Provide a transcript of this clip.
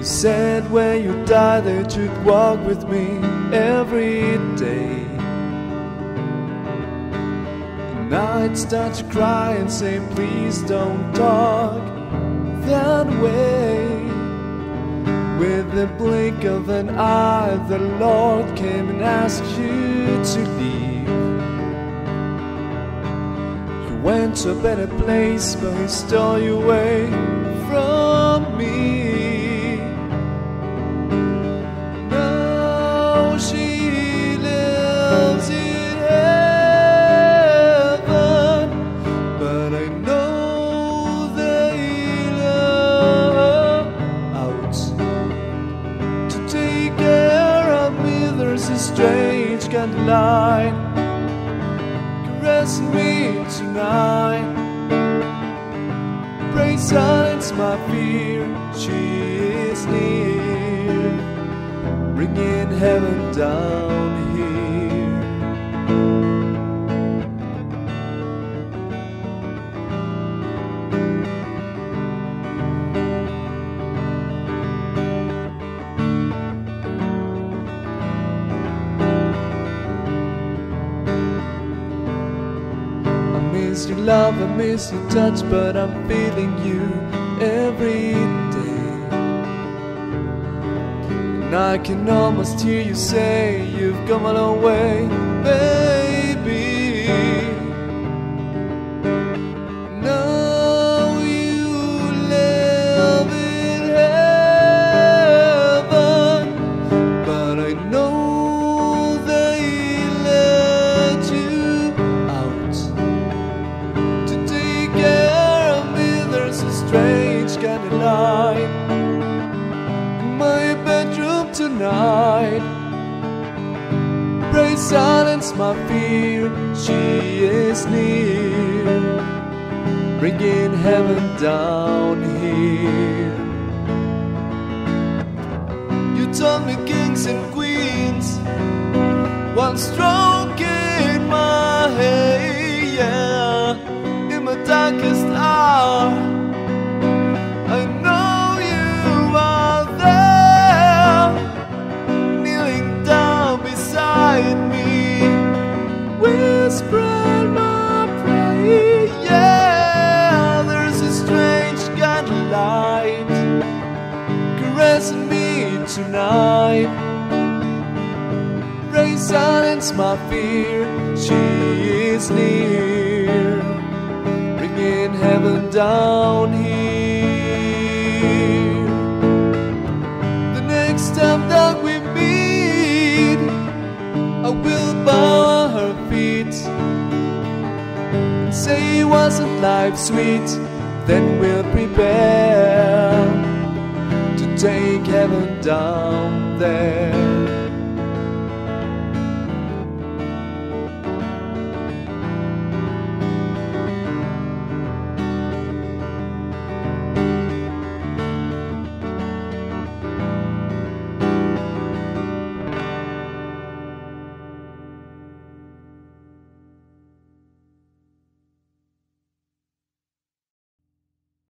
You said when you die that you'd walk with me every day. And I'd start to cry and say, please don't talk that way. With the blink of an eye, the Lord came and asked you to leave. You went to a better place, but He stole you away from me. Now she lives in heaven, but I know they love out to take care of me. There's a strange kind of light caressing me tonight. Pray silence my fear, she is near, bringing heaven down here. I miss your love, I miss your touch, but I'm feeling you every day. And I can almost hear you say you've come a long way, baby. Now you live in heaven, but I know they let you out to take care of me. There's a strange kind of light in my bedroom tonight. Pray silence my fear, she is near, bringing heaven down here. You told me kings and queens, one stroke in my head, yeah. In my darkest hour, I know you are there, kneeling down beside me, whispering my prayer, yeah. There's a strange kind of light caressing me tonight. Pray silence my fear, she is near, bringing heaven down here. The next time that we meet, I will bow at her feet and say, wasn't life sweet? Then we'll prepare to take heaven down there.